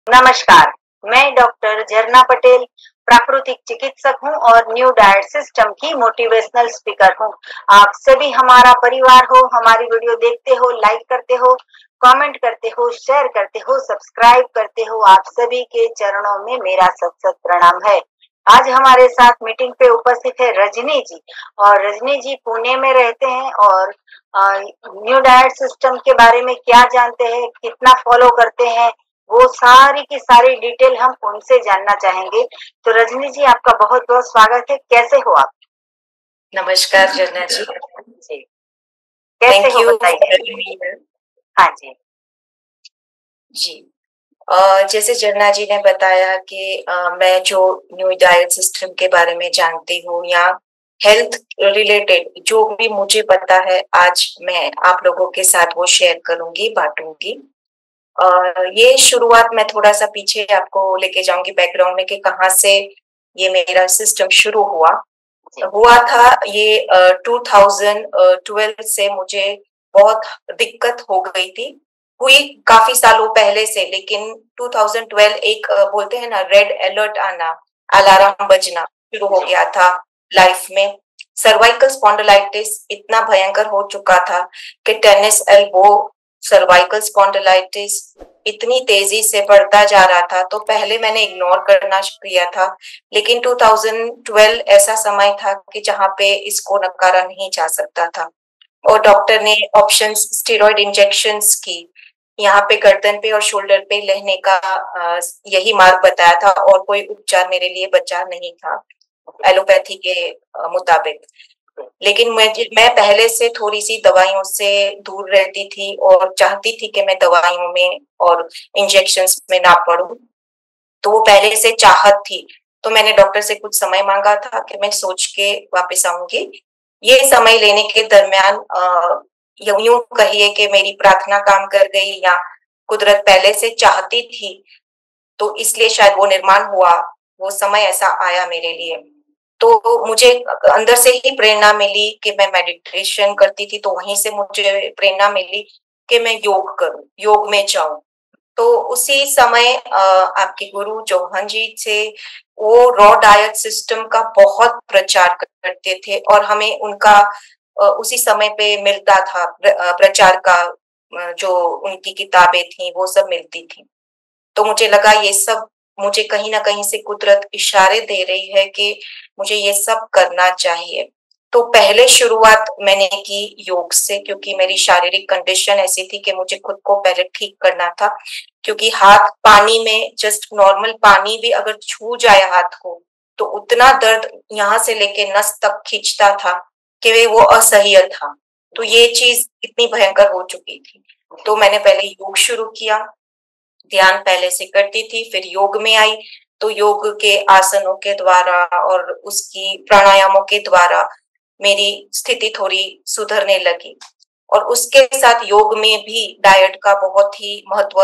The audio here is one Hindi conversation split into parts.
नमस्कार, मैं डॉक्टर झरना पटेल, प्राकृतिक चिकित्सक हूँ और न्यू डाइट सिस्टम की मोटिवेशनल स्पीकर हूँ। आप सभी हमारा परिवार हो, हमारी वीडियो देखते हो, लाइक करते हो, कमेंट करते हो, शेयर करते हो, सब्सक्राइब करते हो। आप सभी के चरणों में मेरा सत-सत प्रणाम है। आज हमारे साथ मीटिंग पे उपस्थित है रजनी जी और रजनी जी पुणे में रहते हैं और न्यू डाइट सिस्टम के बारे में क्या जानते हैं, कितना फॉलो करते हैं, वो सारी की सारी डिटेल हम उनसे जानना चाहेंगे। तो रजनी जी आपका बहुत बहुत स्वागत है। कैसे हो आप? नमस्कार जन्ना जी। जी, कैसे थैंक हो यू फॉर बताइए? Having me here. हाँ जी। जी। जैसे जन्ना जी ने बताया कि मैं जो न्यू डाइट सिस्टम के बारे में जानती हूँ या हेल्थ रिलेटेड जो भी मुझे पता है, आज मैं आप लोगों के साथ वो शेयर करूंगी, बांटूंगी। ये शुरुआत मैं थोड़ा सा पीछे आपको लेके जाऊंगी बैकग्राउंड में कि कहाँ से ये मेरा सिस्टम शुरू हुआ। हुआ था ये 2012 से मुझे बहुत दिक्कत हो गई थी। हुई काफी सालों पहले से, लेकिन 2012 एक बोलते हैं ना रेड अलर्ट आना, अलार्म बजना शुरू हो गया था लाइफ में। सर्वाइकल स्पॉन्डिलाइटिस इतना भयंकर हो चुका था कि टेनिस एल्बो, सर्वाइकल स्पॉन्डिलाइटिस इतनी तेजी से बढ़ता जा रहा था। तो पहले मैंने इग्नोर करना किया था, लेकिन 2012 ऐसा समय था कि जहाँ पे इसको नकारा नहीं जा सकता था और डॉक्टर ने ऑप्शंस स्टेरॉइड इंजेक्शंस की यहाँ पे गर्दन पे और शोल्डर पे लेने का यही मार्ग बताया था और कोई उपचार मेरे लिए बचा नहीं था एलोपैथी के मुताबिक। लेकिन मैं पहले से थोड़ी सी दवाइयों से दूर रहती थी और चाहती थी कि मैं दवाइयों में और इंजेक्शंस में ना पड़ूं। तो वो पहले से चाहत थी। तो मैंने डॉक्टर से कुछ समय मांगा था कि मैं सोच के वापस आऊंगी। ये समय लेने के दरमियान यूं कहिए कि मेरी प्रार्थना काम कर गई या कुदरत पहले से चाहती थी, तो इसलिए शायद वो निर्माण हुआ, वो समय ऐसा आया मेरे लिए। तो मुझे अंदर से ही प्रेरणा मिली कि मैं मेडिटेशन करती थी, तो वहीं से मुझे प्रेरणा मिली कि मैं योग करूं, योग में जाऊं। तो उसी समय आपके गुरु चौहान जी थे, वो रॉ डाइट सिस्टम का बहुत प्रचार करते थे और हमें उनका उसी समय पे मिलता था प्रचार का जो उनकी किताबें थी वो सब मिलती थी। तो मुझे लगा ये सब मुझे कहीं ना कहीं से कुदरत इशारे दे रही है कि मुझे ये सब करना चाहिए। तो पहले शुरुआत मैंने की योग से, क्योंकि मेरी शारीरिक कंडीशन ऐसी थी कि मुझे खुद को पहले ठीक करना था। क्योंकि हाथ पानी में जस्ट नॉर्मल पानी भी अगर छू जाए हाथ को, तो उतना दर्द यहाँ से लेके नस तक खींचता था कि वो असह्य था। तो ये चीज इतनी भयंकर हो चुकी थी। तो मैंने पहले योग शुरू किया, ध्यान पहले से करती थी, फिर योग में आई। तो योग के आसनों के द्वारा और उसकी प्राणायामों के द्वारा मेरी स्थिति थोड़ी सुधरने लगी। और उसके साथ योग में भी डाइट का बहुत ही महत्व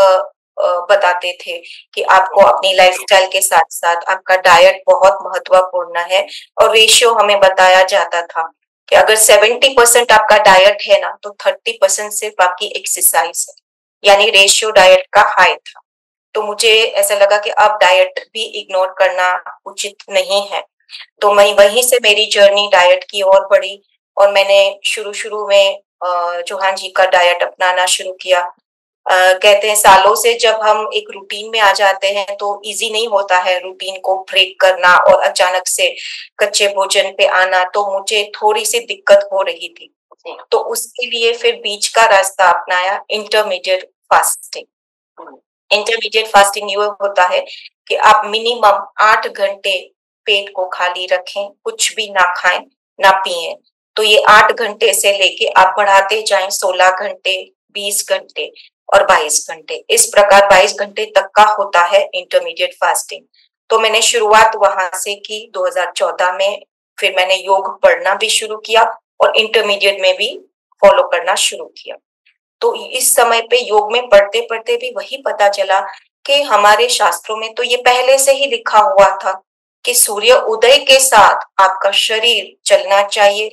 बताते थे कि आपको अपनी लाइफस्टाइल के साथ साथ आपका डाइट बहुत महत्वपूर्ण है। और रेशियो हमें बताया जाता था कि अगर 70% आपका डाइट है ना, तो 30% सिर्फ आपकी एक्सरसाइज है, यानी रेशियो डाइट का हाई था। तो मुझे ऐसा लगा कि अब डाइट भी इग्नोर करना उचित नहीं है। तो मैं वहीं से मेरी जर्नी डाइट की ओर बढ़ी और मैंने शुरू शुरू में चौहान जी का डाइट अपनाना शुरू किया। कहते हैं सालों से जब हम एक रूटीन में आ जाते हैं तो इजी नहीं होता है रूटीन को ब्रेक करना और अचानक से कच्चे भोजन पे आना। तो मुझे थोड़ी सी दिक्कत हो रही थी, तो उसके लिए फिर बीच का रास्ता अपनाया, इंटरमीडिएट फास्टिंग। इंटरमीडिएट फास्टिंग ये होता है कि आप मिनिमम 8 घंटे पेट को खाली रखें, कुछ भी ना खाएं ना पिए। तो ये 8 घंटे से लेके आप बढ़ाते जाएं 16 घंटे, 20 घंटे और 22 घंटे, इस प्रकार 22 घंटे तक का होता है इंटरमीडिएट फास्टिंग। तो मैंने शुरुआत वहां से की 2014 में। फिर मैंने योग पढ़ना भी शुरू किया और इंटरमीडिएट में भी फॉलो करना शुरू किया। तो इस समय पे योग में पढ़ते पढ़ते भी वही पता चला कि हमारे शास्त्रों में तो ये पहले से ही लिखा हुआ था कि सूर्य उदय के साथ आपका शरीर चलना चाहिए,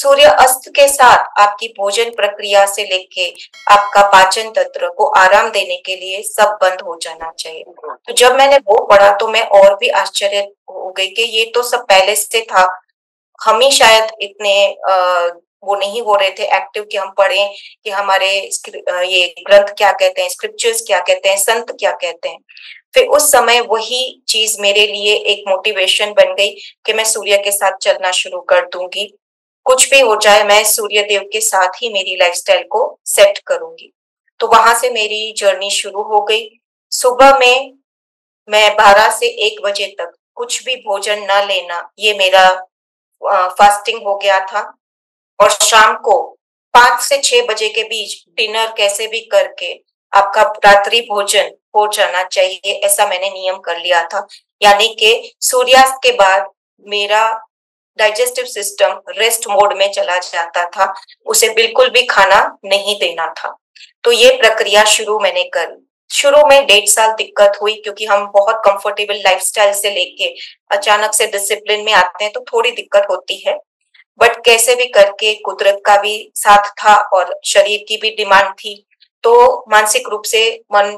सूर्य अस्त के साथ आपकी भोजन प्रक्रिया से लेके आपका पाचन तंत्र को आराम देने के लिए सब बंद हो जाना चाहिए। तो जब मैंने वो पढ़ा तो मैं और भी आश्चर्य हो गई कि ये तो सब पहले से था, हम ही शायद इतने वो नहीं हो रहे थे एक्टिव कि हम पढ़ें कि हमारे ये ग्रंथ क्या कहते हैं, स्क्रिप्चर्स क्या कहते हैं, संत क्या कहते हैं। फिर उस समय वही चीज मेरे लिए एक मोटिवेशन बन गई कि मैं सूर्य के साथ चलना शुरू कर दूंगी, कुछ भी हो जाए मैं सूर्य देव के साथ ही मेरी लाइफस्टाइल को सेट करूंगी। तो वहां से मेरी जर्नी शुरू हो गई। सुबह में मैं 12 से 1 बजे तक कुछ भी भोजन न लेना, ये मेरा फास्टिंग हो गया था। और शाम को 5 से 6 बजे के बीच डिनर कैसे भी करके आपका रात्रि भोजन हो जाना चाहिए, ऐसा मैंने नियम कर लिया था। यानी कि सूर्यास्त के बाद मेरा डाइजेस्टिव सिस्टम रेस्ट मोड में चला जाता था, उसे बिल्कुल भी खाना नहीं देना था। तो ये प्रक्रिया शुरू मैंने करी। शुरू में 1.5 साल दिक्कत हुई क्योंकि हम बहुत कंफर्टेबल लाइफस्टाइल से लेके अचानक से डिसिप्लिन में आते हैं तो थोड़ी दिक्कत होती है, बट कैसे भी करके कुदरत का भी साथ था और शरीर की भी डिमांड थी, तो मानसिक रूप से मन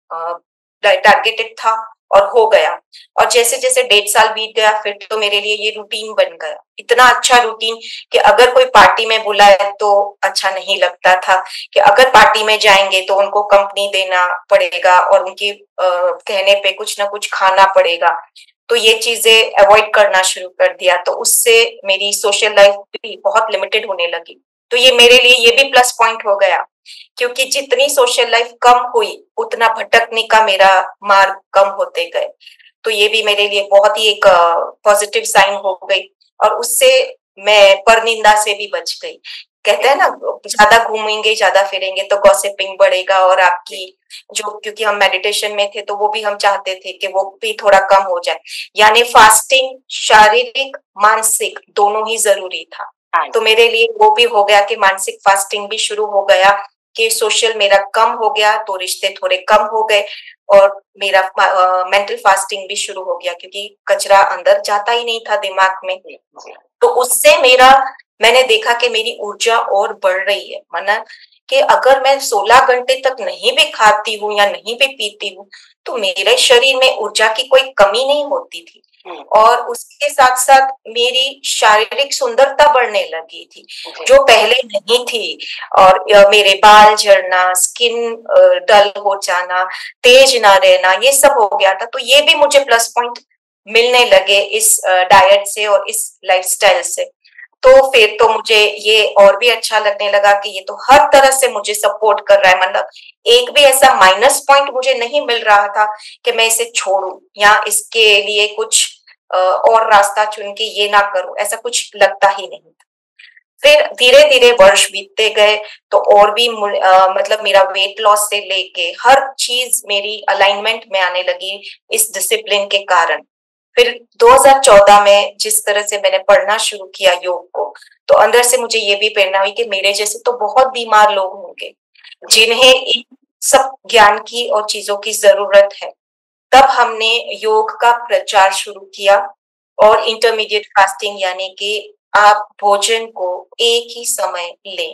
टारगेटेड था और हो गया। और जैसे जैसे 1.5 साल बीत गया फिर तो मेरे लिए ये रूटीन बन गया, इतना अच्छा रूटीन कि अगर कोई पार्टी में बुलाए तो अच्छा नहीं लगता था कि अगर पार्टी में जाएंगे तो उनको कंपनी देना पड़ेगा और उनकी कहने पे कुछ ना कुछ खाना पड़ेगा। तो ये चीजें अवॉइड करना शुरू कर दिया, तो उससे मेरी सोशल लाइफ भी बहुत लिमिटेड होने लगी। तो ये मेरे लिए ये भी प्लस पॉइंट हो गया क्योंकि जितनी सोशल लाइफ कम हुई उतना भटकने का मेरा मार्ग कम होते गए। तो ये भी मेरे लिए बहुत ही एक पॉजिटिव साइन हो गई और उससे मैं परनिंदा से भी बच गई। कहते हैं ना, ज्यादा घूमेंगे ज्यादा फिरेंगे तो गॉसिपिंग बढ़ेगा और आपकी जो, क्योंकि हम मेडिटेशन में थे तो वो भी हम चाहते थे कि वो भी थोड़ा कम हो जाए। यानी फास्टिंग शारीरिक मानसिक दोनों ही जरूरी था। तो मेरे लिए वो भी हो गया कि मानसिक फास्टिंग भी शुरू हो गया कि सोशल मेरा कम हो गया तो रिश्ते थोड़े कम हो गए और मेरा मेंटल फास्टिंग भी शुरू हो गया क्योंकि कचरा अंदर जाता ही नहीं था दिमाग में। तो उससे मैंने देखा कि मेरी ऊर्जा और बढ़ रही है। माना कि अगर मैं 16 घंटे तक नहीं भी खाती हूँ या नहीं भी पीती हूँ तो मेरे शरीर में ऊर्जा की कोई कमी नहीं होती थी और उसके साथ साथ मेरी शारीरिक सुंदरता बढ़ने लगी थी जो पहले नहीं थी। और मेरे बाल झड़ना, स्किन डल हो जाना, तेज ना रहना, ये सब हो गया था। तो ये भी मुझे प्लस पॉइंट मिलने लगे इस डाइट से और इस लाइफस्टाइल से। तो फिर तो मुझे ये और भी अच्छा लगने लगा कि ये तो हर तरह से मुझे सपोर्ट कर रहा है। मतलब एक भी ऐसा माइनस पॉइंट मुझे नहीं मिल रहा था कि मैं इसे छोड़ूं या इसके लिए कुछ और रास्ता चुन के ये ना करूं, ऐसा कुछ लगता ही नहीं था। फिर धीरे धीरे वर्ष बीतते गए तो और भी मतलब मेरा वेट लॉस से लेके हर चीज मेरी अलाइनमेंट में आने लगी इस डिसिप्लिन के कारण। फिर 2014 में जिस तरह से मैंने पढ़ना शुरू किया योग को, तो अंदर से मुझे ये भी प्रेरणा हुई कि मेरे जैसे तो बहुत बीमार लोग होंगे जिन्हें इन सब ज्ञान की और चीजों की जरूरत है। तब हमने योग का प्रचार शुरू किया और इंटरमीडिएट फास्टिंग यानी कि आप भोजन को एक ही समय लें,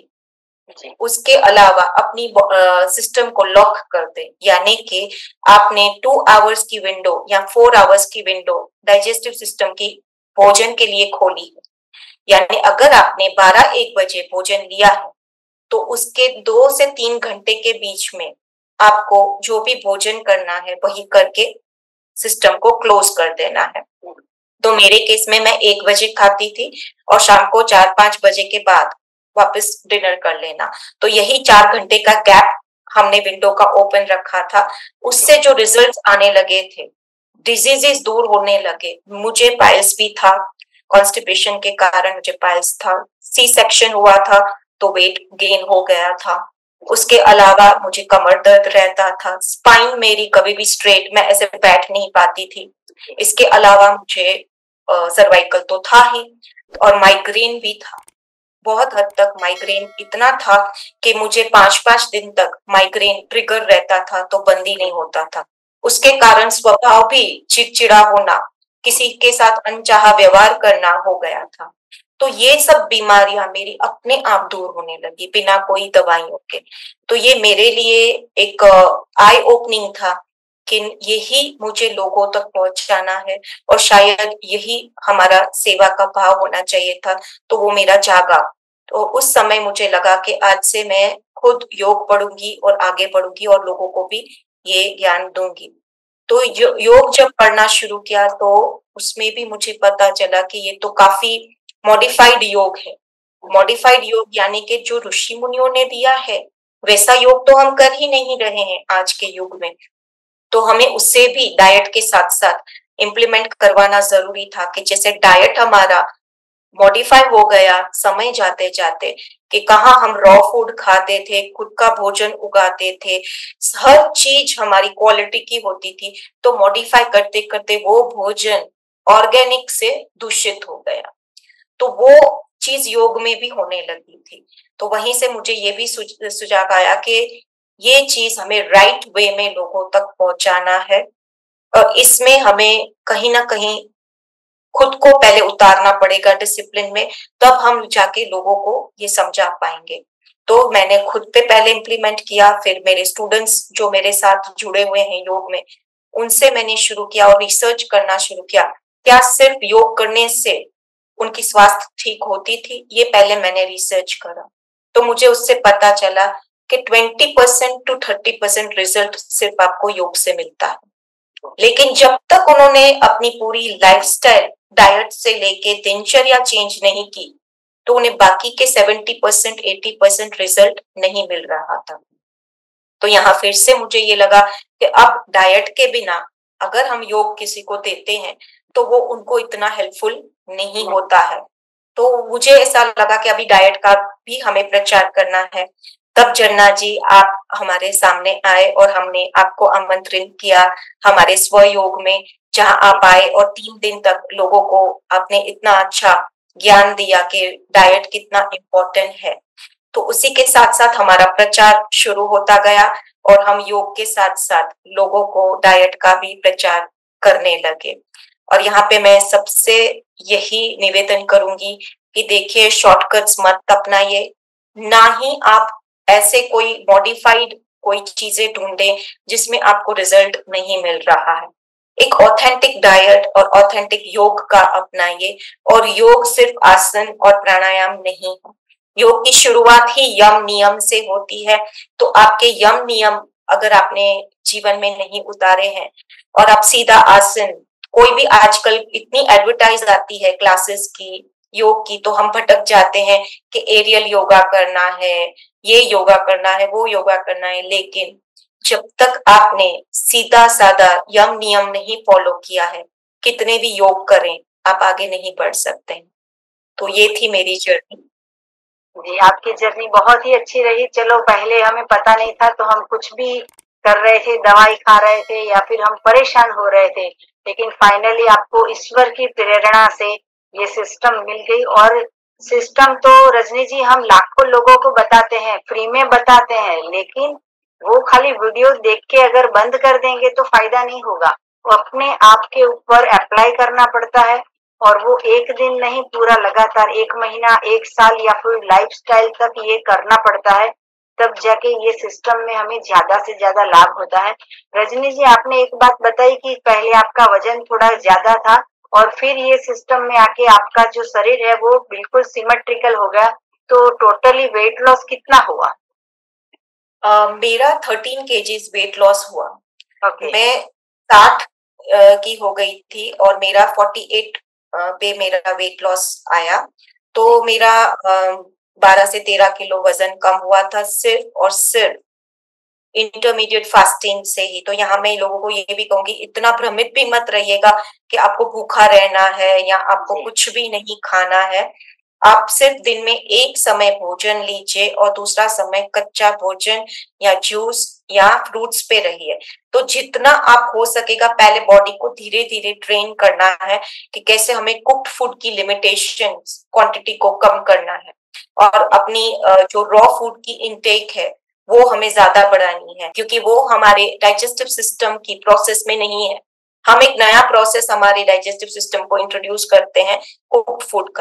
उसके अलावा अपनी सिस्टम को लॉक कर दें। यानी कि आपने 2 आवर्स की विंडो या 4 आवर्स की विंडो डाइजेस्टिव सिस्टम की भोजन के लिए खोली है। यानी अगर आपने 12-1 बजे भोजन लिया है तो उसके 2 से 3 घंटे के बीच में आपको जो भी भोजन करना है वही करके सिस्टम को क्लोज कर देना है। तो मेरे केस में मैं 1 बजे खाती थी और शाम को 4-5 बजे के बाद वापस डिनर कर लेना। तो यही 4 घंटे का गैप हमने विंडो का ओपन रखा था। उससे जो रिजल्ट्स आने लगे थे, डिजीजेस दूर होने लगे। मुझे पाइल्स भी था, कॉन्स्टिपेशन के कारण मुझे पाइल्स था, सी सेक्शन हुआ था तो वेट गेन हो गया था। उसके अलावा मुझे कमर दर्द रहता था, स्पाइन मेरी कभी भी स्ट्रेट, मैं ऐसे बैठ नहीं पाती थी। इसके अलावा मुझे सर्वाइकल तो था ही और माइग्रेन भी था। बहुत हद तक माइग्रेन इतना था कि मुझे 5-5 दिन तक माइग्रेन ट्रिगर रहता था तो बंद ही नहीं होता था। उसके कारण स्वभाव भी चिड़चिड़ा होना, किसी के साथ अनचाहा व्यवहार करना हो गया था। तो ये सब बीमारियां मेरी अपने आप दूर होने लगी बिना कोई दवाइयों के। तो ये मेरे लिए एक आई ओपनिंग था कि यही मुझे लोगों तक पहुंचाना है और शायद यही हमारा सेवा का भाव होना चाहिए था। तो वो मेरा जागा। तो उस समय मुझे लगा कि आज से मैं खुद योग पढ़ूंगी और आगे बढ़ूंगी और लोगों को भी ये ज्ञान दूंगी। तो योग जब पढ़ना शुरू किया तो उसमें भी मुझे पता चला कि ये तो काफी मॉडिफाइड योग है। मॉडिफाइड योग यानी कि जो ऋषि मुनियों ने दिया है वैसा योग तो हम कर ही नहीं रहे हैं आज के युग में। तो हमें उससे भी डाइट के साथ साथ इम्प्लीमेंट करवाना जरूरी था कि जैसे डाइट हमारा मॉडिफाई हो गया समय जाते जाते कि कहाँ हम रॉ फूड खाते थे, खुद का भोजन उगाते थे, हर चीज हमारी क्वालिटी की होती थी। तो मॉडिफाई करते करते वो भोजन ऑर्गेनिक से दूषित हो गया। तो वो चीज योग में भी होने लगी थी। तो वहीं से मुझे ये भी सुझाव आया कि ये चीज हमें राइट वे में लोगों तक पहुंचाना है और इसमें हमें कहीं ना कहीं खुद को पहले उतारना पड़ेगा डिसिप्लिन में, तब हम जाके लोगों को ये समझा पाएंगे। तो मैंने खुद पे पहले इम्प्लीमेंट किया, फिर मेरे स्टूडेंट्स जो मेरे साथ जुड़े हुए हैं योग में उनसे मैंने शुरू किया और रिसर्च करना शुरू किया। क्या सिर्फ योग करने से उनकी स्वास्थ्य ठीक होती थी? ये पहले मैंने रिसर्च करा। तो मुझे उससे पता चला कि 20% to 30% रिजल्ट सिर्फ आपको योग से मिलता है। लेकिन जब तक उन्होंने अपनी पूरी लाइफस्टाइल डाइट से लेके दिनचर्या चेंज नहीं की तो उन्हें बाकी के 70% 80% रिजल्ट नहीं मिल रहा था। तो यहाँ फिर से मुझे ये लगा कि अब डाइट के बिना अगर हम योग किसी को देते हैं तो वो उनको इतना हेल्पफुल नहीं होता है। तो मुझे ऐसा लगा कि अभी डाइट का भी हमें प्रचार करना है। तब झरना जी आप हमारे सामने आए और हमने आपको आमंत्रित किया हमारे स्वयोग में, जहां आप आए और 3 दिन तक लोगों को आपने इतना अच्छा ज्ञान दिया कि डाइट कितना इम्पोर्टेंट है। तो उसी के साथ साथ हमारा प्रचार शुरू होता गया और हम योग के साथ साथ लोगों को डाइट का भी प्रचार करने लगे। और यहाँ पे मैं सबसे यही निवेदन करूंगी कि देखिए शॉर्टकट्स मत अपनाइए, ना ही आप ऐसे कोई मॉडिफाइड कोई चीजें ढूंढें जिसमें आपको रिजल्ट नहीं मिल रहा है। एक ऑथेंटिक डाइट और ऑथेंटिक योग का अपनाइए। और योग सिर्फ आसन और प्राणायाम नहीं है, योग की शुरुआत ही यम नियम से होती है। तो आपके यम नियम अगर आपने जीवन में नहीं उतारे हैं और आप सीधा आसन, कोई भी आजकल इतनी एडवर्टाइज आती है क्लासेस की योग की, तो हम भटक जाते हैं कि एरियल योगा करना है, ये योगा करना है, वो योगा करना है। लेकिन जब तक आपने सीधा साधा यम नियम नहीं फॉलो किया है, कितने भी योग करें आप आगे नहीं बढ़ सकते। तो ये थी मेरी जर्नी। जी, आपकी जर्नी बहुत ही अच्छी रही। चलो पहले हमें पता नहीं था तो हम कुछ भी कर रहे थे, दवाई खा रहे थे या फिर हम परेशान हो रहे थे, लेकिन फाइनली आपको ईश्वर की प्रेरणा से ये सिस्टम मिल गई। और सिस्टम तो रजनी जी हम लाखों लोगों को बताते हैं, फ्री में बताते हैं, लेकिन वो खाली वीडियो देख के अगर बंद कर देंगे तो फायदा नहीं होगा। वो अपने आप के ऊपर अप्लाई करना पड़ता है और वो एक दिन नहीं, पूरा लगातार 1 महीना, 1 साल या फिर लाइफस्टाइल तक ये करना पड़ता है, तब जाके ये सिस्टम में हमें ज्यादा से ज्यादा लाभ होता है। रजनी जी आपने एक बात बताई कि पहले आपका वजन थोड़ा ज्यादा था और फिर ये सिस्टम में आके आपका जो शरीर है वो बिल्कुल सिमेट्रिकल हो गया, तो टोटली वेट लॉस कितना हुआ? मेरा 13 केजीज वेट लॉस हुआ। ओके। मैं 60 की हो गई थी और मेरा 48 पे मेरा वेट लॉस आया। तो मेरा 12 से 13 किलो वजन कम हुआ था सिर्फ और सिर्फ इंटरमीडिएट फास्टिंग से ही। तो यहाँ मैं लोगों को ये भी कहूंगी, इतना भ्रमित भी मत रहिएगा कि आपको भूखा रहना है या आपको कुछ भी नहीं खाना है। आप सिर्फ दिन में एक समय भोजन लीजिए और दूसरा समय कच्चा भोजन या जूस या फ्रूट्स पे रहिए। तो जितना आप हो सकेगा पहले बॉडी को धीरे धीरे ट्रेन करना है कि कैसे हमें कुक्ड फूड की लिमिटेशन क्वांटिटी को कम करना है और अपनी जो रॉ फूड की इनटेक है वो हमें ज्यादा बढ़ानी है, क्योंकि वो हमारे डाइजेस्टिव सिस्टम की प्रोसेस में नहीं है। हम एक नया प्रोसेस हमारे डाइजेस्टिव सिस्टम को इंट्रोड्यूस करते हैं कुक्ड फूड का,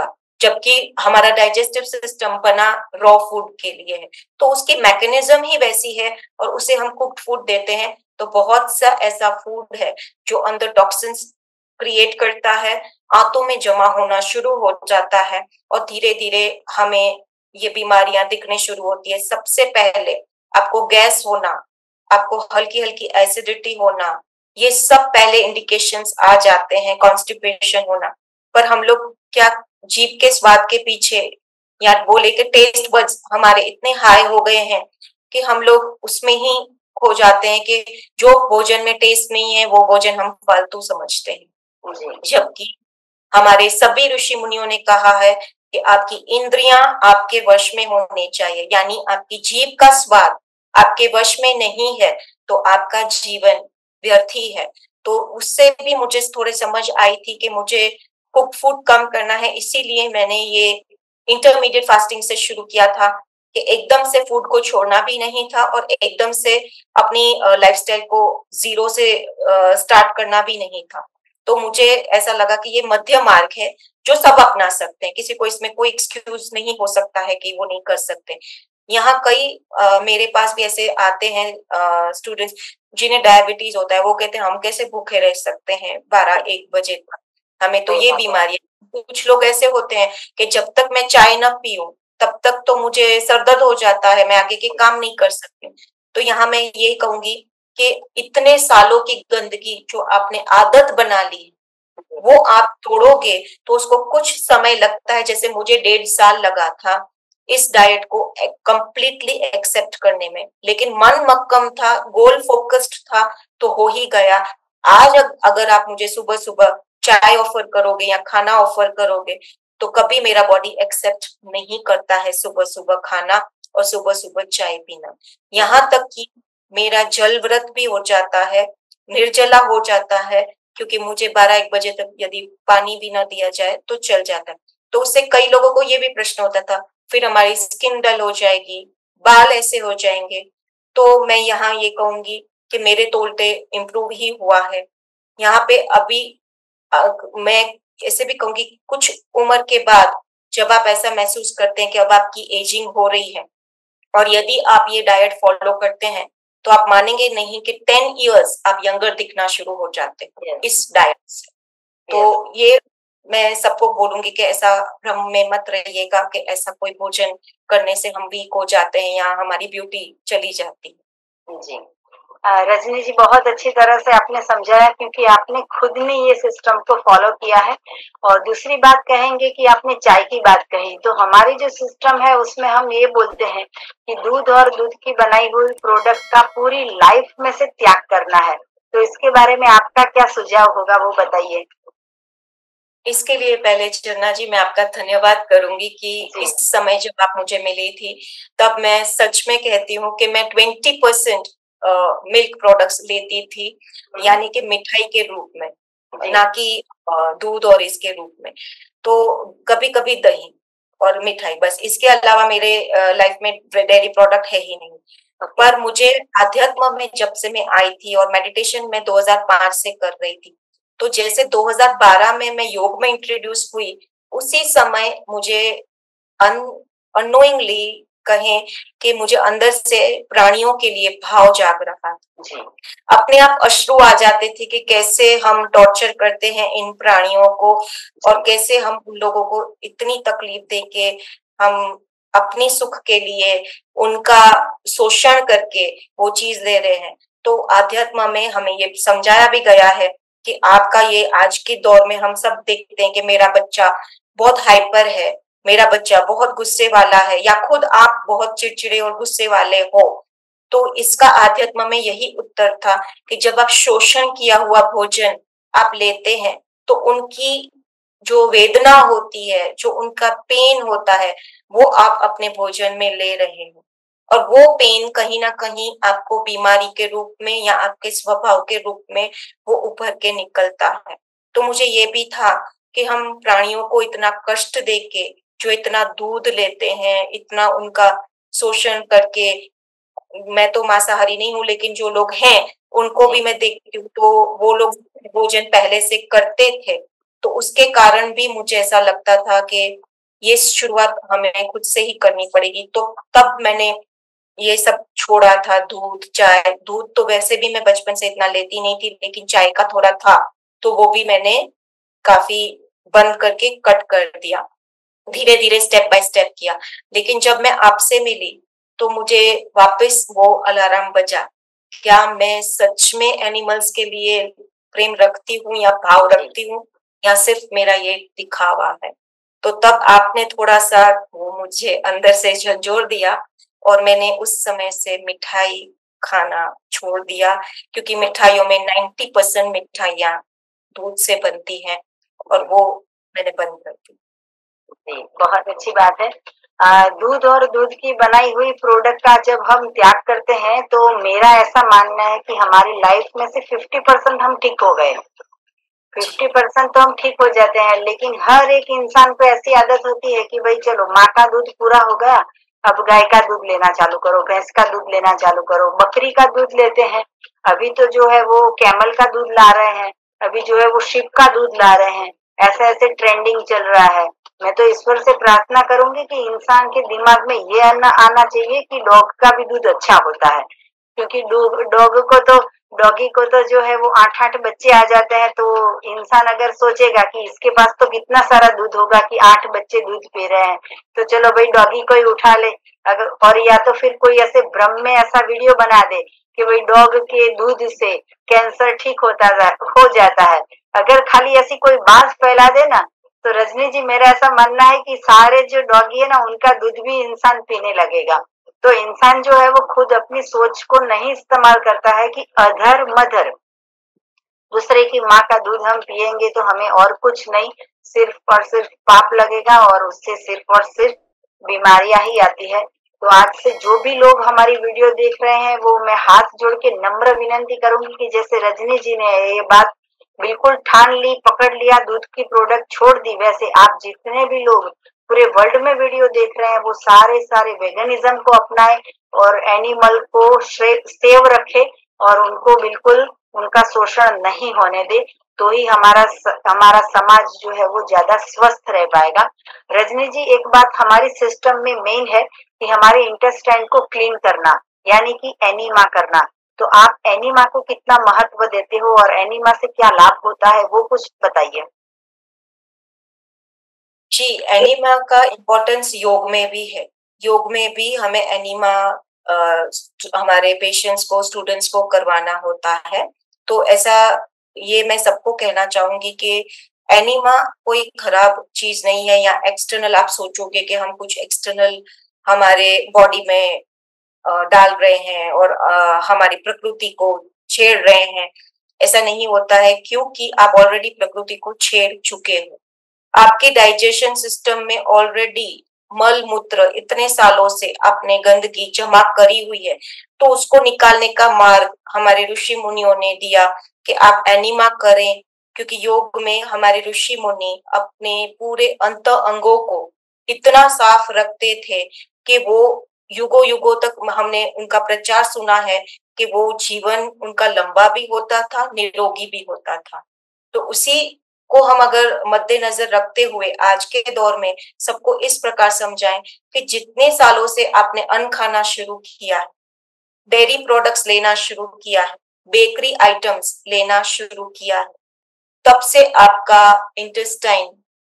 जबकि हमारा डाइजेस्टिव सिस्टम बना रॉ फूड के लिए है, तो उसकी मैकेनिज्म ही वैसी है और उसे हम कुक्ड फूड देते हैं तो बहुत सा ऐसा फूड है जो अंदर टॉक्सिन्स क्रिएट करता है, आंतों में जमा होना शुरू हो जाता है और धीरे धीरे हमें ये बीमारियां दिखने शुरू होती है। सबसे पहले आपको गैस होना, आपको हल्की हल्की एसिडिटी होना, ये सब पहले इंडिकेशंस आ जाते हैं, कॉन्स्टिपेशन होना। पर हम लोग क्या जीभ के स्वाद के पीछे या बोले कि टेस्ट बड्स हमारे इतने हाई हो गए हैं कि हम लोग उसमें ही खो जाते हैं कि जो भोजन में टेस्ट नहीं है वो भोजन हम फालतू समझते हैं। जबकि हमारे सभी ऋषि मुनियों ने कहा है कि आपकी इंद्रियां आपके वश में होनी चाहिए, यानी आपकी जीभ का स्वाद आपके वश में नहीं है तो आपका जीवन व्यर्थ ही है। तो उससे भी मुझे थोड़ी समझ आई थी कि मुझे कुक फूड कम करना है, इसीलिए मैंने ये इंटरमीडिएट फास्टिंग से शुरू किया था कि एकदम से फूड को छोड़ना भी नहीं था और एकदम से अपनी लाइफस्टाइल को जीरो से स्टार्ट करना भी नहीं था। तो मुझे ऐसा लगा कि ये मध्य मार्ग है जो सब अपना सकते हैं, किसी को इसमें कोई एक्सक्यूज नहीं हो सकता है कि वो नहीं कर सकते। यहाँ कई मेरे पास भी ऐसे आते हैं स्टूडेंट्स जिन्हें डायबिटीज होता है, वो कहते हैं हम कैसे भूखे रह सकते हैं 12-1 बजे तक, हमें तो ये बीमारी है। कुछ लोग ऐसे होते हैं कि जब तक मैं चाय न पीऊं तब तक तो मुझे सरदर्द हो जाता है, मैं आगे के काम नहीं कर सकती। तो यहाँ मैं ये कहूंगी कि इतने सालों की गंदगी जो आपने आदत बना ली वो आप तोड़ोगे तो उसको कुछ समय लगता है, जैसे मुझे 1.5 साल लगा था इस डाइट को कंप्लीटली एक्सेप्ट करने में, लेकिन मन मक्कम था, गोल फोकस्ड था तो हो ही गया। आज अगर आप मुझे सुबह सुबह चाय ऑफर करोगे या खाना ऑफर करोगे तो कभी मेरा बॉडी एक्सेप्ट नहीं करता है सुबह सुबह खाना और सुबह सुबह चाय पीना। यहाँ तक कि मेरा जल व्रत भी हो जाता है, निर्जला हो जाता है, क्योंकि मुझे 12-1 बजे तक यदि पानी भी ना दिया जाए तो चल जाता है। तो उससे कई लोगों को ये भी प्रश्न होता था फिर हमारी स्किन डल हो जाएगी, बाल ऐसे हो जाएंगे। तो मैं यहाँ ये कहूंगी कि मेरे तोलते इम्प्रूव ही हुआ है। यहाँ पे अभी मैं ऐसे भी कहूंगी कुछ उम्र के बाद जब आप ऐसा महसूस करते हैं कि अब आपकी एजिंग हो रही है और यदि आप ये डाइट फॉलो करते हैं तो आप मानेंगे नहीं कि 10 इयर्स आप यंगर दिखना शुरू हो जाते हैं इस डाइट से। तो ये मैं सबको बोलूंगी कि ऐसा भ्रम में मत रहिएगा कि ऐसा कोई भोजन करने से हम वीक हो जाते हैं या हमारी ब्यूटी चली जाती है। जी रजनी जी, बहुत अच्छी तरह से आपने समझाया क्योंकि आपने खुद ने ये सिस्टम को फॉलो किया है। और दूसरी बात कहेंगे कि आपने चाय की बात कही, तो हमारी जो सिस्टम है उसमें हम ये बोलते हैं कि दूध और दूध की बनाई हुई प्रोडक्ट का पूरी लाइफ में से त्याग करना है। तो इसके बारे में आपका क्या सुझाव होगा वो बताइए। इसके लिए पहले चरना जी मैं आपका धन्यवाद करूंगी कि इस समय जब आप मुझे मिली थी तब मैं सच में कहती हूँ कि मैं 20% मिल्क प्रोडक्ट्स लेती थी, यानी कि मिठाई के रूप में, ना कि दूध और इसके रूप में। तो कभी कभी दही और मिठाई, बस इसके अलावा मेरे लाइफ में डेयरी प्रोडक्ट है ही नहीं। पर मुझे आध्यात्म में जब से मैं आई थी और मेडिटेशन में 2005 से कर रही थी, तो जैसे 2012 में मैं योग में इंट्रोड्यूस हुई उसी समय मुझे अननोइंगली कहें कि मुझे अंदर से प्राणियों के लिए भाव जाग रहा था। अपने आप अश्रु आ जाते थे कि कैसे हम टॉर्चर करते हैं इन प्राणियों को और कैसे हम उन लोगों को इतनी तकलीफ दे के हम अपनी सुख के लिए उनका शोषण करके वो चीज ले रहे हैं। तो आध्यात्म में हमें ये समझाया भी गया है कि आपका ये आज के दौर में हम सब देखते हैं कि मेरा बच्चा बहुत हाइपर है, मेरा बच्चा बहुत गुस्से वाला है, या खुद आप बहुत चिड़चिड़े और गुस्से वाले हो। तो इसका आध्यात्म में यही उत्तर था कि जब आप शोषण किया हुआ भोजन आप लेते हैं तो उनकी जो वेदना होती है, जो उनका पेन होता है, वो आप अपने भोजन में ले रहे हो और वो पेन कहीं ना कहीं आपको बीमारी के रूप में या आपके स्वभाव के रूप में वो उभर के निकलता है। तो मुझे ये भी था कि हम प्राणियों को इतना कष्ट देके, जो इतना दूध लेते हैं, इतना उनका शोषण करके, मैं तो मांसाहारी नहीं हूँ लेकिन जो लोग हैं उनको भी मैं देखती हूँ तो वो लोग भोजन पहले से करते थे, तो उसके कारण भी मुझे ऐसा लगता था कि ये शुरुआत हमें खुद से ही करनी पड़ेगी। तो तब मैंने ये सब छोड़ा था, दूध, चाय। दूध तो वैसे भी मैं बचपन से इतना लेती नहीं थी, लेकिन चाय का थोड़ा था, तो वो भी मैंने काफी बंद करके कट कर दिया। धीरे धीरे स्टेप बाय स्टेप किया। लेकिन जब मैं आपसे मिली तो मुझे वापस वो अलार्म बजा, क्या मैं सच में एनिमल्स के लिए प्रेम रखती हूँ या भाव रखती हूँ, या सिर्फ मेरा ये दिखावा है। तो तब आपने थोड़ा सा वो मुझे अंदर से झंझोर दिया, और मैंने उस समय से मिठाई खाना छोड़ दिया, क्योंकि मिठाइयों में 90% मिठाइयाँ दूध से बनती हैं, और वो मैंने बंद कर दी। जी, बहुत अच्छी बात है। दूध और दूध की बनाई हुई प्रोडक्ट का जब हम त्याग करते हैं तो मेरा ऐसा मानना है कि हमारी लाइफ में से 50% हम ठीक हो गए। 50% तो हम ठीक हो जाते हैं, लेकिन हर एक इंसान को ऐसी आदत होती है कि भाई चलो माँ का दूध पूरा हो गया, अब गाय का दूध लेना चालू करो, भैंस का दूध लेना चालू करो, बकरी का दूध लेते हैं। अभी तो जो है वो कैमल का दूध ला रहे हैं, अभी जो है वो शिप का दूध ला रहे हैं। ऐसे ऐसे ट्रेंडिंग चल रहा है। मैं तो ईश्वर से प्रार्थना करूंगी कि इंसान के दिमाग में ये आना चाहिए कि डॉग का भी दूध अच्छा होता है, क्योंकि डॉगी को तो जो है वो 8-8 बच्चे आ जाते हैं। तो इंसान अगर सोचेगा कि इसके पास तो कितना सारा दूध होगा कि 8 बच्चे दूध पी रहे हैं, तो चलो भाई डॉगी को ही उठा ले। अगर और या तो फिर कोई ऐसे भ्रम में ऐसा वीडियो बना दे कि भाई डॉग के दूध से कैंसर ठीक हो जाता है। अगर खाली ऐसी कोई बात फैला दे ना, तो रजनी जी मेरा ऐसा मानना है कि सारे जो डॉगी है ना उनका दूध भी इंसान पीने लगेगा। तो इंसान जो है वो खुद अपनी सोच को नहीं इस्तेमाल करता है कि अधर मधर दूसरे की माँ का दूध हम पिएंगे तो हमें और कुछ नहीं, सिर्फ और सिर्फ पाप लगेगा और उससे सिर्फ और सिर्फ बीमारियां ही आती है। तो आज से जो भी लोग हमारी वीडियो देख रहे हैं वो मैं हाथ जोड़ के नम्र विनंती करूंगी कि जैसे रजनी जी ने ये बात बिल्कुल ठान ली, पकड़ लिया, दूध की प्रोडक्ट छोड़ दी, वैसे आप जितने भी लोग पूरे वर्ल्ड में वीडियो देख रहे हैं वो सारे वेगनिज्म को अपनाएं और एनिमल को सेव रखे और उनको बिल्कुल उनका शोषण नहीं होने दे। तो ही हमारा समाज जो है वो ज्यादा स्वस्थ रह पाएगा। रजनी जी एक बात हमारी सिस्टम में मेन है कि हमारे इंटेस्टाइन को क्लीन करना, यानी कि एनीमा करना। तो आप एनीमा को कितना महत्व देते हो और एनीमा से क्या लाभ होता है वो कुछ बताइए। जी, एनीमा का इम्पोर्टेंस योग में भी है। योग में भी हमें एनीमा हमारे पेशेंट्स को, स्टूडेंट्स को करवाना होता है। तो ऐसा ये मैं सबको कहना चाहूंगी कि एनीमा कोई खराब चीज नहीं है, या एक्सटर्नल आप सोचोगे कि हम कुछ एक्सटर्नल हमारे बॉडी में डाल रहे हैं और हमारी प्रकृति को छेड़ रहे हैं। ऐसा नहीं होता है, क्योंकि आप ऑलरेडी प्रकृति को छेड़ चुके हो। आपके डाइजेशन सिस्टम में ऑलरेडी मल मूत्र इतने सालों से आपने गंदगी जमा करी हुई है, तो उसको निकालने का मार्ग हमारे ऋषि मुनियों ने दिया कि आप एनीमा करें। क्योंकि योग में हमारे ऋषि मुनि अपने पूरे अंत अंगों को इतना साफ रखते थे कि वो युगों युगों तक हमने उनका प्रचार सुना है कि वो जीवन उनका लंबा भी होता था, निरोगी भी होता था। तो उसी को हम अगर मद्देनजर रखते हुए आज के दौर में सबको इस प्रकार समझाएं कि जितने सालों से आपने अन्न खाना शुरू किया है, डेयरी प्रोडक्ट्स लेना शुरू किया है, बेकरी आइटम्स लेना शुरू किया है, तब से आपका इंटेस्टाइन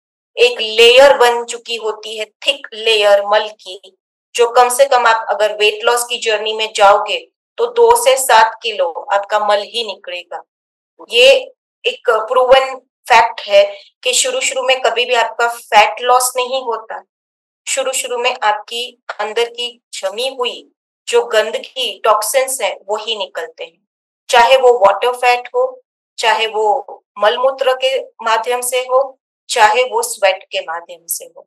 एक लेयर बन चुकी होती है, थिक लेयर मल की, जो कम से कम आप अगर वेट लॉस की जर्नी में जाओगे तो 2 से 7 किलो आपका मल ही निकलेगा। ये एक प्रूवन फैक्ट है कि शुरू में कभी भी आपका फैट लॉस नहीं होता। शुरू में आपकी अंदर की जमी हुई जो गंदगी, टॉक्सिन्स है, वो ही निकलते हैं। चाहे वो वाटर फैट हो, चाहे वो मलमूत्र के माध्यम से हो, चाहे वो स्वेट के माध्यम से हो।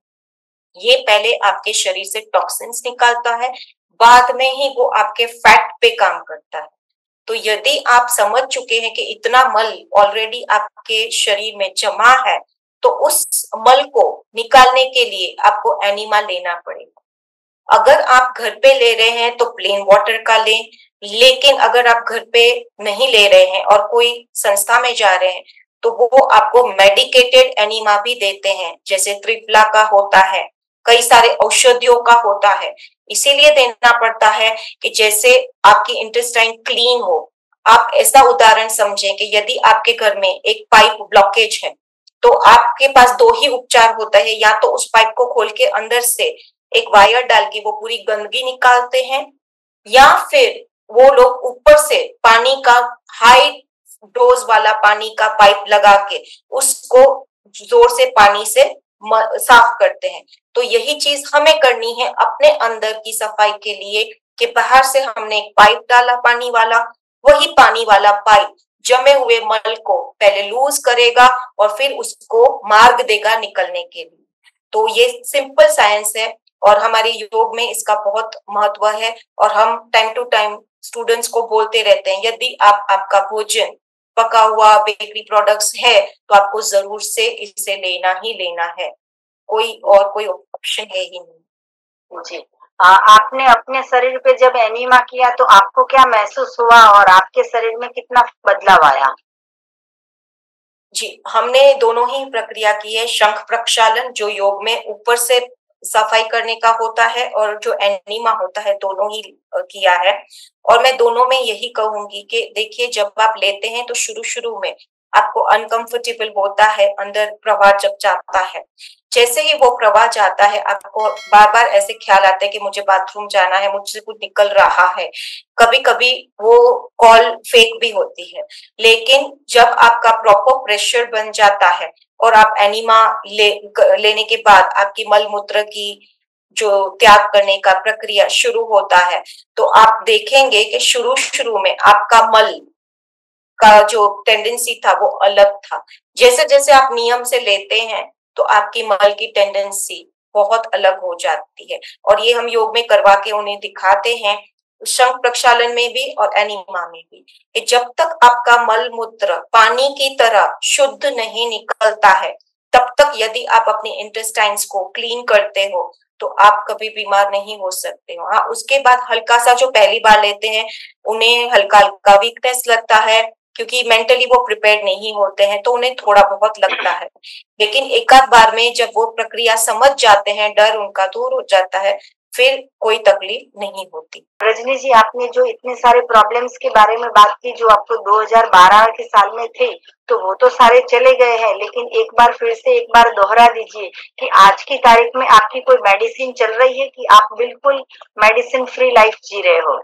ये पहले आपके शरीर से टॉक्सिन्स निकालता है, बाद में ही वो आपके फैट पे काम करता है। तो यदि आप समझ चुके हैं कि इतना मल ऑलरेडी आपके शरीर में जमा है, तो उस मल को निकालने के लिए आपको एनीमा लेना पड़ेगा। अगर आप घर पे ले रहे हैं तो प्लेन वाटर का लें, लेकिन अगर आप घर पे नहीं ले रहे हैं और कोई संस्था में जा रहे हैं तो वो आपको मेडिकेटेड एनीमा भी देते हैं, जैसे त्रिफला का होता है, कई सारे औषधियों का होता है। इसीलिए देना पड़ता है कि जैसे आपकी इंटेस्टाइन क्लीन हो। आप ऐसा उदाहरण समझें कि यदि आपके घर में एक पाइप ब्लॉकेज है, तो आपके पास दो ही उपचार होता है, या तो उस पाइप को खोल के अंदर से एक वायर डाल के वो पूरी गंदगी निकालते हैं, या फिर वो लोग ऊपर से पानी का हाई डोज वाला पानी का पाइप लगा के उसको जोर से पानी से साफ करते हैं। तो यही चीज हमें करनी है अपने अंदर की सफाई के लिए, कि बाहर से हमने एक पाइप डाला पानी वाला, वही पानी वाला पाइप जमे हुए मल को पहले लूज करेगा और फिर उसको मार्ग देगा निकलने के लिए। तो ये सिंपल साइंस है और हमारे योग में इसका बहुत महत्व है। और हम टाइम टू टाइम स्टूडेंट्स को बोलते रहते हैं, यदि आपका भोजन पका हुआ बेकरी प्रोडक्ट्स है तो आपको जरूर से इसे लेना ही लेना है, कोई ऑप्शन है ही नहीं। जी, आपने अपने शरीर पे जब एनीमा किया तो आपको क्या महसूस हुआ और आपके शरीर में कितना बदलाव आया? जी, हमने दोनों ही प्रक्रिया की है। शंख प्रक्षालन जो योग में ऊपर से सफाई करने का होता है, और जो एनीमा होता है, दोनों ही किया है। और मैं दोनों में यही कहूंगी कि देखिए, जब आप लेते हैं तो शुरू शुरू में आपको अनकंफर्टेबल होता है, अंदर प्रवाह जब जाता है, जैसे ही वो प्रवाह जाता है आपको बार बार ऐसे ख्याल आते हैं कि मुझे बाथरूम जाना है, मुझसे कुछ निकल रहा है। कभी कभी वो कॉल फेक भी होती है, लेकिन जब आपका प्रॉपर प्रेशर बन जाता है और आप एनीमा लेने के बाद आपकी मल मूत्र की जो त्याग करने का प्रक्रिया शुरू होता है, तो आप देखेंगे कि शुरू शुरू में आपका मल का जो टेंडेंसी था वो अलग था। जैसे जैसे आप नियम से लेते हैं तो आपकी मल की टेंडेंसी बहुत अलग हो जाती है, और ये हम योग में करवा के उन्हें दिखाते हैं, शंख प्रक्षालन में भी और एनीमा में भी, कि जब तक आपका मल मूत्र पानी की तरह शुद्ध नहीं निकलता है, तब तक यदि आप अपने इंटेस्टाइन्स को क्लीन करते हो तो आप कभी बीमार नहीं हो सकते हो। हाँ, उसके बाद हल्का सा जो पहली बार लेते हैं उन्हें हल्का हल्का वीकनेस लगता है, क्योंकि मेंटली वो प्रिपेयर्ड नहीं होते हैं, तो उन्हें थोड़ा बहुत लगता है। लेकिन एक आध बार में जब वो प्रक्रिया समझ जाते हैं, डर उनका दूर हो जाता है, फिर कोई तकलीफ नहीं होती। रजनी जी, आपने जो इतने सारे प्रॉब्लम्स के बारे में बात की जो आपको 2012 के साल में थे, तो वो तो सारे चले गए हैं, लेकिन एक बार फिर से एक बार दोहरा दीजिए कि आज की तारीख में आपकी कोई मेडिसिन चल रही है कि आप बिल्कुल मेडिसिन फ्री लाइफ जी रहे हो?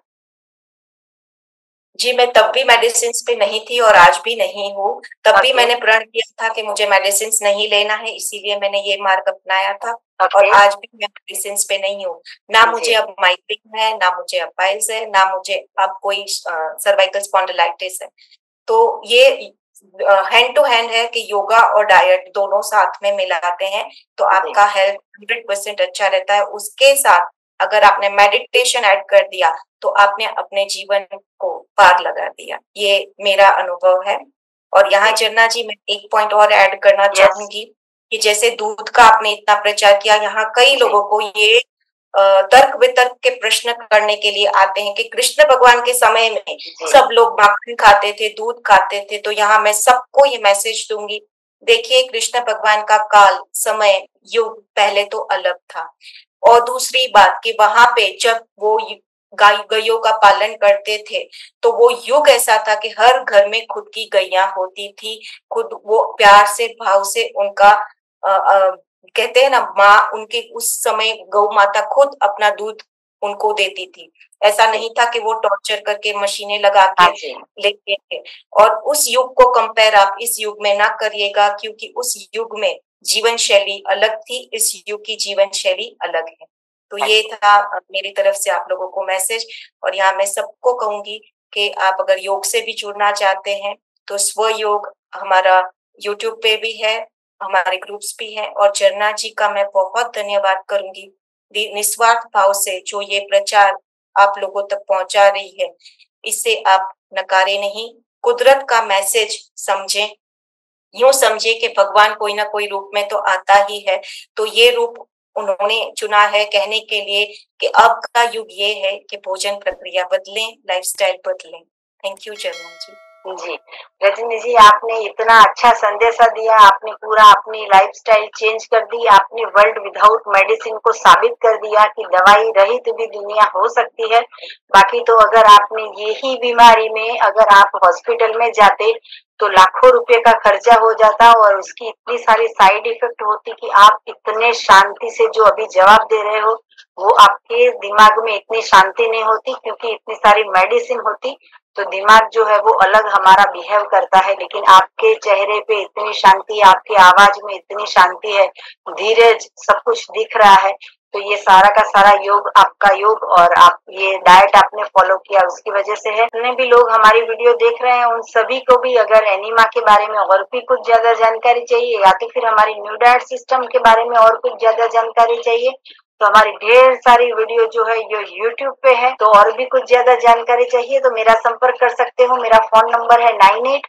जी, मैं तब भी मेडिसिन पे नहीं थी और आज भी नहीं हूँ। तब भी मैंने प्रण किया था कि मुझे मेडिसिन नहीं लेना है, इसीलिए मैंने ये मार्ग अपनाया था। और आज भी मैं मेडिसिन पे नहीं हूँ। ना मुझे अब माइग्रेन है, ना मुझे अब पाइल्स है, ना मुझे अब कोई सर्वाइकल स्पॉन्डिलाइटिस है। तो ये हैंड टू हैंड है कि योगा और डाइट दोनों साथ में मिलाते हैं तो आपका हेल्थ 100% अच्छा रहता है। उसके साथ अगर आपने मेडिटेशन ऐड कर दिया तो आपने अपने जीवन को पार लगा दिया। ये मेरा अनुभव है। और यहाँ जन्ना जी, मैं एक पॉइंट और ऐड करना चाहूंगी कि जैसे दूध का आपने इतना प्रचार किया, यहाँ कई लोगों को ये तर्क वितर्क के प्रश्न करने के लिए आते हैं कि कृष्ण भगवान के समय में सब लोग माखन खाते थे, दूध खाते थे। तो यहाँ मैं सबको ये मैसेज दूंगी, देखिए, कृष्ण भगवान का काल, समय, युग पहले तो अलग था। और दूसरी बात कि वहां पे जब वो गायों का पालन करते थे तो वो युग ऐसा था कि हर घर में खुद की गैया होती थी, खुद वो प्यार से भाव से उनका कहते हैं ना, माँ उनके उस समय गौ माता खुद अपना दूध उनको देती थी। ऐसा नहीं था कि वो टॉर्चर करके मशीनें लगा के लेते थे। और उस युग को कंपेयर आप इस युग में ना करिएगा, क्योंकि उस युग में जीवन शैली अलग थी, इस युग की जीवन शैली अलग है। तो ये था मेरी तरफ से आप लोगों को मैसेज। और यहाँ मैं सबको कहूंगी कि आप अगर योग से भी जुड़ना चाहते हैं तो स्व योग हमारा यूट्यूब पे भी है, हमारे ग्रुप्स भी हैं। और जरना जी का मैं बहुत धन्यवाद करूंगी, निस्वार्थ भाव से जो ये प्रचार आप लोगों तक पहुंचा रही है, इससे आप नकारे नहीं, कुदरत का मैसेज समझें, यूं समझे कि भगवान कोई ना कोई रूप में तो आता ही है। तो ये रूप उन्होंने चुना है कहने के लिए कि अब का युग ये है कि भोजन प्रक्रिया बदलें, लाइफस्टाइल बदलें। थैंक यू जर्मन जी। जी, रजनी जी, आपने इतना अच्छा संदेशा दिया, आपने पूरा अपनी लाइफस्टाइल चेंज कर दी, आपने वर्ल्ड विदाउट मेडिसिन को साबित कर दिया कि दवाई रहित भी दुनिया हो सकती है। बाकी तो अगर आपने यही बीमारी में अगर आप हॉस्पिटल में जाते तो लाखों रुपए का खर्चा हो जाता और उसकी इतनी सारी साइड इफेक्ट होती कि आप इतने शांति से जो अभी जवाब दे रहे हो, वो आपके दिमाग में इतनी शांति नहीं होती, क्योंकि इतनी सारी मेडिसिन होती तो दिमाग जो है वो अलग हमारा बिहेव करता है। लेकिन आपके चेहरे पे इतनी शांति, आपकी आवाज में इतनी शांति है, धीरज, सब कुछ दिख रहा है। तो ये सारा का सारा योग आपका योग और आप ये डाइट आपने फॉलो किया उसकी वजह से है। जितने भी लोग हमारी वीडियो देख रहे हैं उन सभी को भी अगर एनीमा के बारे में और भी कुछ ज्यादा जानकारी चाहिए या तो फिर हमारी न्यू डाइट सिस्टम के बारे में और कुछ ज्यादा जानकारी चाहिए तो हमारी ढेर सारी वीडियो जो है ये YouTube पे है। तो और भी कुछ ज्यादा जानकारी चाहिए तो मेरा संपर्क कर सकते हो। मेरा फोन नंबर है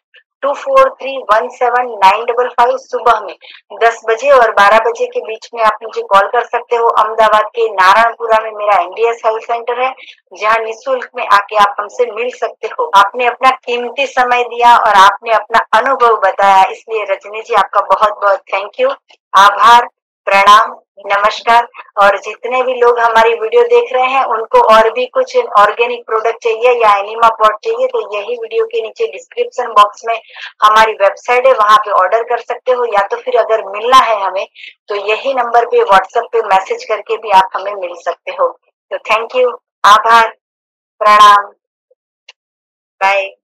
9824317955। सुबह में 10 बजे और 12 बजे के बीच में आप मुझे कॉल कर सकते हो। अहमदाबाद के नारायणपुरा में मेरा NDS हेल्थ सेंटर है, जहाँ निःशुल्क में आके आप हमसे मिल सकते हो। आपने अपना कीमती समय दिया और आपने अपना अनुभव बताया, इसलिए रजनी जी आपका बहुत बहुत थैंक यू, आभार, प्रणाम, नमस्कार। और जितने भी लोग हमारी वीडियो देख रहे हैं उनको और भी कुछ ऑर्गेनिक प्रोडक्ट चाहिए या एनिमा पॉट चाहिए तो यही वीडियो के नीचे डिस्क्रिप्शन बॉक्स में हमारी वेबसाइट है, वहां पे ऑर्डर कर सकते हो। या तो फिर अगर मिलना है हमें तो यही नंबर पे व्हाट्सएप पे मैसेज करके भी आप हमें मिल सकते हो। तो थैंक यू, आभार, प्रणाम, बाय।